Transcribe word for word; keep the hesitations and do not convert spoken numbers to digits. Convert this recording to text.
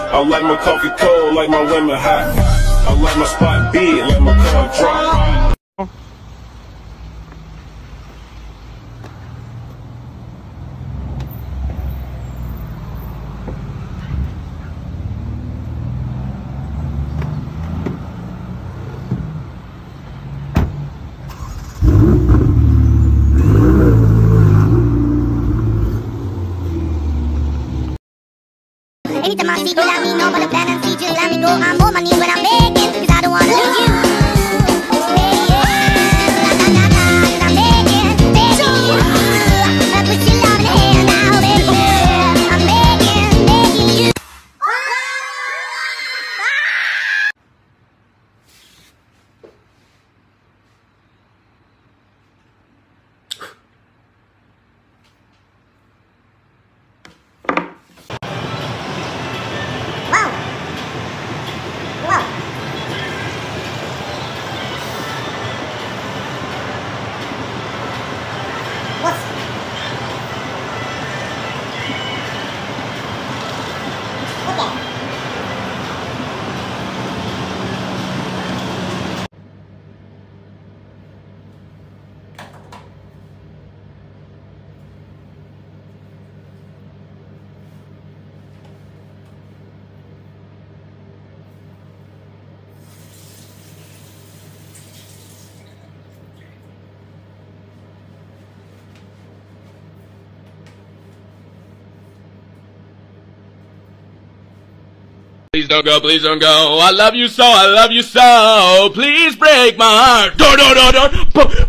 I like my coffee cold, like my women hot. I like my spot big, like my car drop. Anytime I see you, let me know about the plan and see you. Let me go, I'm on my knees when I'm begging, cause I don't wanna lose you. Begging, nah, nah, nah, nah, cause I'm begging, begging you. I put your love in the hand now, baby. I'm begging, begging you. Please don't go, please don't go. I love you so, I love you so. Please break my heart. No, no, no, no.